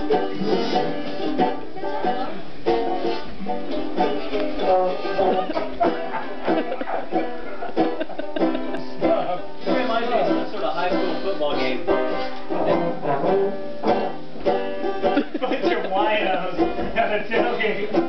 Reminds me of some sort of high school football game. Bunch of winos at a tailgate.